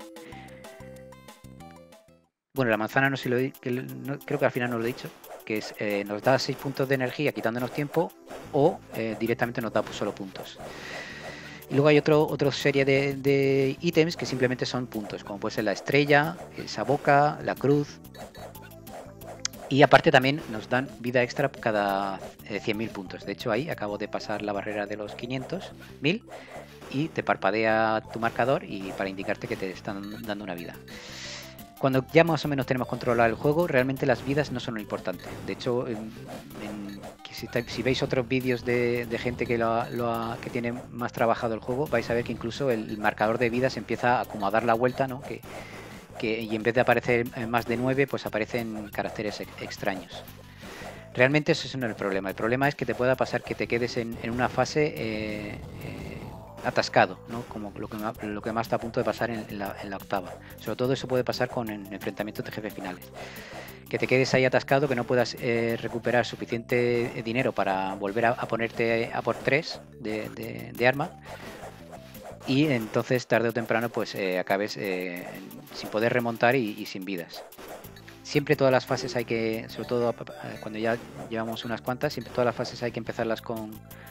Bueno, la manzana no sé si lo he, que no, creo que al final no lo he dicho, que es, eh, nos da seis puntos de energía quitándonos tiempo o eh, directamente nos da solo puntos. Y luego hay otro, otra serie de, de ítems que simplemente son puntos, como puede ser la estrella, esa boca, la cruz. Y aparte también nos dan vida extra cada eh, cien mil puntos. De hecho ahí acabo de pasar la barrera de los quinientos mil y te parpadea tu marcador y para indicarte que te están dando una vida. Cuando ya más o menos tenemos controlado el juego, realmente las vidas no son lo importante. De hecho, en, en, si, si veis otros vídeos de, de gente que, lo, lo ha, que tiene más trabajado el juego, vais a ver que incluso el, el marcador de vidas empieza a, como a dar la vuelta, ¿no? Que, que, y en vez de aparecer más de nueve, pues aparecen caracteres extraños. Realmente eso no es el problema. El problema es que te pueda pasar que te quedes en, en una fase eh, eh, atascado, ¿no? Como lo que, lo que más está a punto de pasar en, en, la, en la octava. Sobre todo eso puede pasar con enfrentamientos de jefes finales. Que te quedes ahí atascado, que no puedas eh, recuperar suficiente dinero para volver a, a ponerte a por tres de, de, de arma. Y entonces tarde o temprano pues eh, acabes eh, sin poder remontar y, y sin vidas. Siempre todas las fases hay que, sobre todo cuando ya llevamos unas cuantas, siempre todas las fases hay que empezarlas con,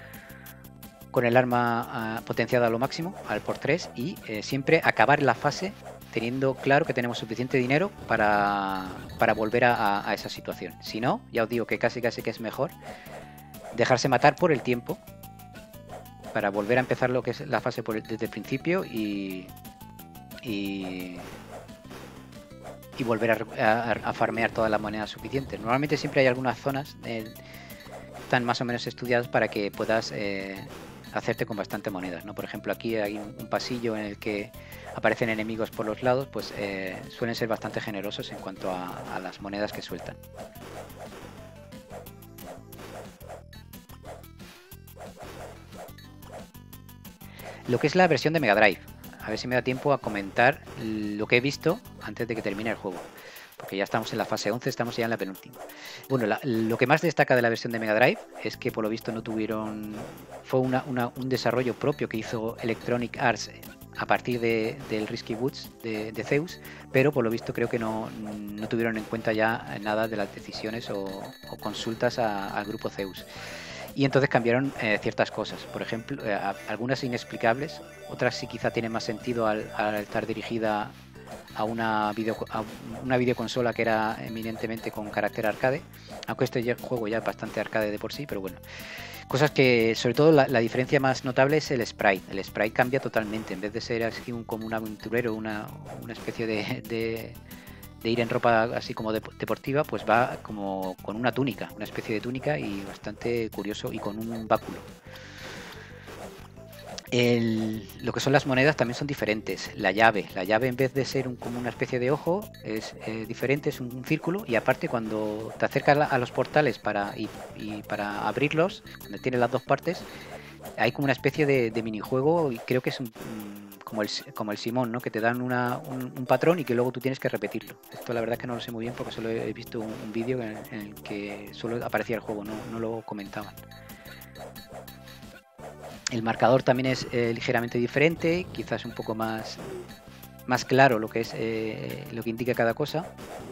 con el arma uh, potenciada a lo máximo, al por tres, y eh, siempre acabar la fase teniendo claro que tenemos suficiente dinero para, para volver a, a esa situación. Si no, ya os digo que casi casi que es mejor dejarse matar por el tiempo para volver a empezar lo que es la fase por el, desde el principio y, y, y volver a, a, a farmear todas las monedas suficientes. Normalmente siempre hay algunas zonas eh, están más o menos estudiadas para que puedas eh, hacerte con bastante monedas, ¿no? Por ejemplo, aquí hay un, un pasillo en el que aparecen enemigos por los lados, pues eh, suelen ser bastante generosos en cuanto a, a las monedas que sueltan. Lo que es la versión de Mega Drive. A ver si me da tiempo a comentar lo que he visto antes de que termine el juego. Porque ya estamos en la fase once, estamos ya en la penúltima. Bueno, la, lo que más destaca de la versión de Mega Drive es que por lo visto no tuvieron... Fue una, una, un desarrollo propio que hizo Electronic Arts a partir de, del Risky Woods de, de Zeus, pero por lo visto creo que no, no tuvieron en cuenta ya nada de las decisiones o, o consultas a- al grupo Zeus. Y entonces cambiaron eh, ciertas cosas, por ejemplo, eh, a- algunas inexplicables, otras sí quizá tienen más sentido al, al estar dirigida a una, video, a una videoconsola que era eminentemente con carácter arcade, aunque este ya- juego ya es bastante arcade de por sí, pero bueno. Cosas que, sobre todo, la, la diferencia más notable es el sprite. El sprite cambia totalmente. En vez de ser así un, como un aventurero, una, una especie de, de, de ir en ropa así como de- deportiva, pues va como con una túnica, una especie de túnica y bastante curioso y con un báculo. El- lo que son las monedas también son diferentes. La llave, la llave en vez de ser un- como una especie de ojo es eh, diferente, es un, un círculo y aparte cuando te acercas a, a los portales para y, y para abrirlos, donde tiene las dos partes, hay como una especie de, de minijuego y creo que es un, un- como el como el Simón, ¿no? Que te dan una, un, un patrón y que luego tú tienes que repetirlo. Esto la verdad es que no lo sé muy bien porque solo he visto un, un vídeo en, en el que solo aparecía el juego, no, no lo comentaban. El marcador también es eh, ligeramente diferente, quizás un poco más, más claro lo que es eh, lo que indica cada cosa.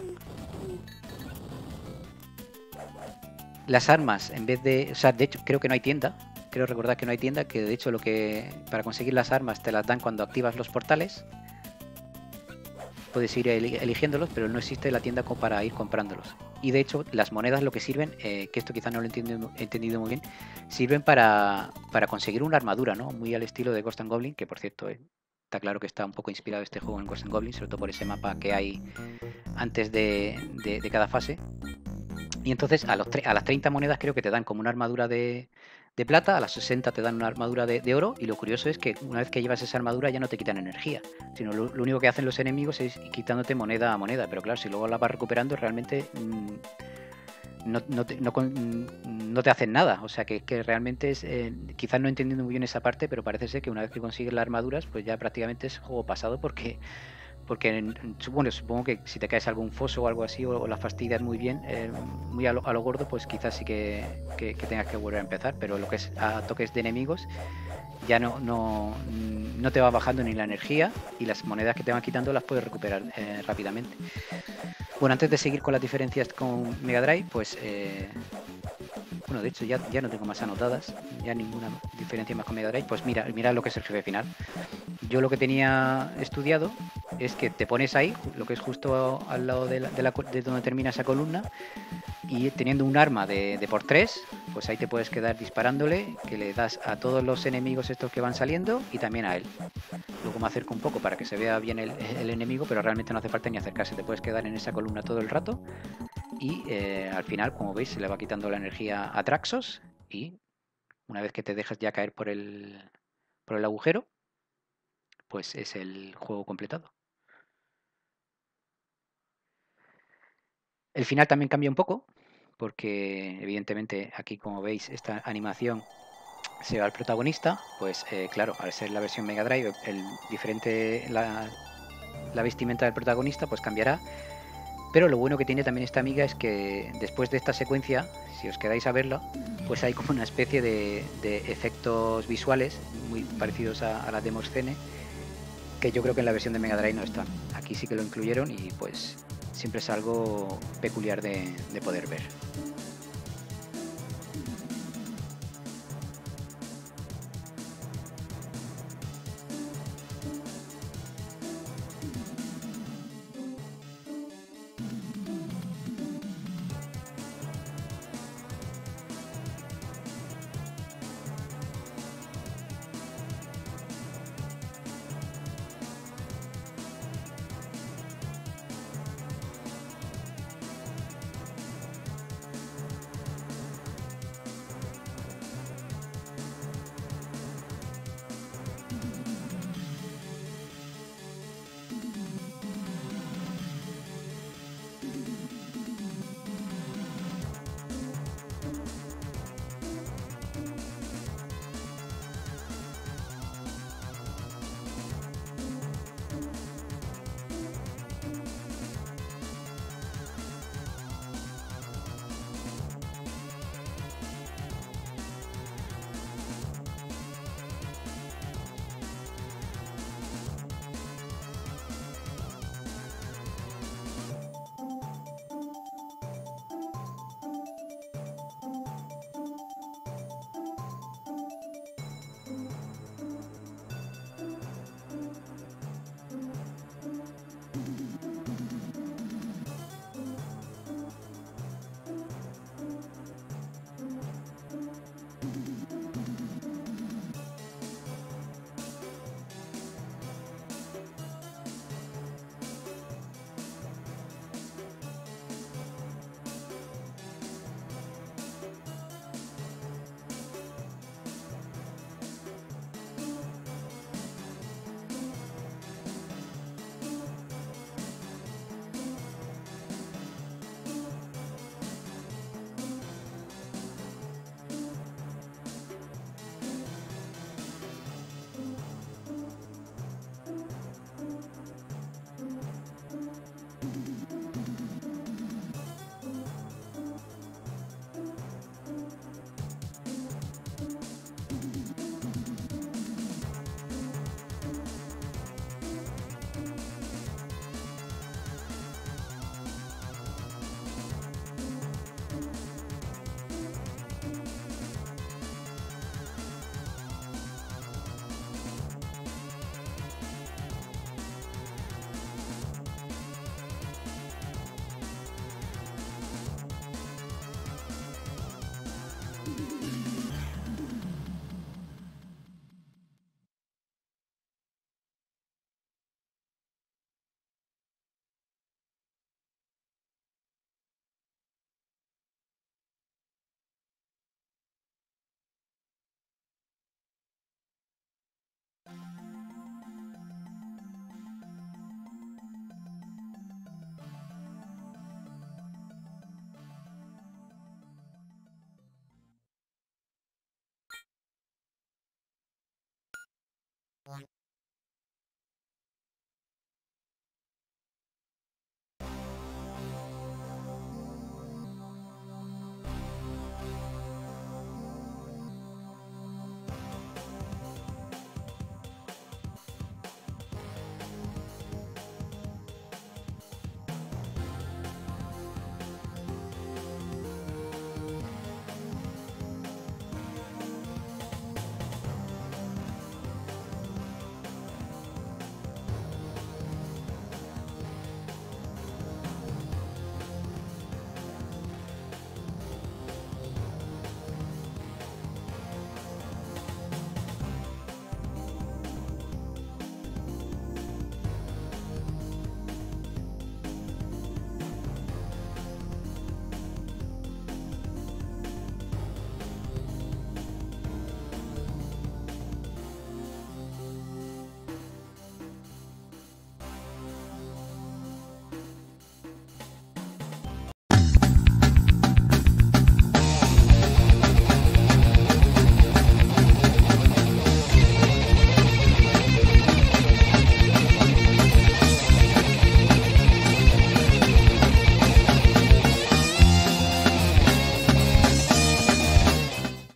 Las armas, en vez de, o sea, de hecho creo que no hay tienda. Creo recordar que no hay tienda, que de hecho lo que para conseguir las armas te las dan cuando activas los portales. Puedes ir eligiéndolos, pero no existe la tienda como para ir comprándolos. Y de hecho, las monedas lo que sirven, eh, que esto quizá no lo he entendido, he entendido muy bien, sirven para, para conseguir una armadura, ¿no? Muy al estilo de Ghost and Goblin, que por cierto, eh, está claro que está un poco inspirado este juego en Ghost and Goblin, sobre todo por ese mapa que hay antes de, de, de cada fase. Y entonces a, los a las treinta monedas creo que te dan como una armadura de, de plata, a las sesenta te dan una armadura de, de, oro, y lo curioso es que una vez que llevas esa armadura ya no te quitan energía, sino lo, lo único que hacen los enemigos es ir quitándote moneda a moneda, pero claro, si luego la vas recuperando realmente mmm, no, no, te, no, no, te hacen nada, o sea que, que realmente es, eh, quizás no entendiendo muy bien esa parte, pero parece ser que una vez que consigues las armaduras pues ya prácticamente es juego pasado porque... Porque bueno, supongo que si te caes algún foso o algo así, o, o la fastidias muy bien, eh, muy a lo, a lo gordo, pues quizás sí que, que, que tengas que volver a empezar. Pero lo que es a toques de enemigos, ya no, no, no te va bajando ni la energía y las monedas que te van quitando las puedes recuperar eh, rápidamente. Bueno, antes de seguir con las diferencias con Mega Drive, pues eh, bueno, de hecho ya, ya no tengo más anotadas, ya ninguna diferencia más con Mega Drive. Pues mira, mira lo que es el jefe final. Yo lo que tenía estudiado es que te pones ahí, lo que es justo al lado de, la, de, la, de donde termina esa columna, y teniendo un arma de, de por tres, pues ahí te puedes quedar disparándole, que le das a todos los enemigos estos que van saliendo y también a él. Luego me acerco un poco para que se vea bien el, el enemigo, pero realmente no hace falta ni acercarse, te puedes quedar en esa columna todo el rato y eh, al final, como veis, se le va quitando la energía a Traxos y una vez que te dejas ya caer por el, por el agujero, pues es el juego completado. El final también cambia un poco, porque evidentemente aquí, como veis, esta animación se va al protagonista, pues eh, claro, al ser la versión Mega Drive, el diferente la, la vestimenta del protagonista pues cambiará. Pero lo bueno que tiene también esta amiga es que después de esta secuencia, si os quedáis a verlo, pues hay como una especie de, de efectos visuales muy parecidos a, a la Demo Scene, que yo creo que en la versión de Mega Drive no están. Aquí sí que lo incluyeron y pues siempre es algo peculiar de, de poder ver.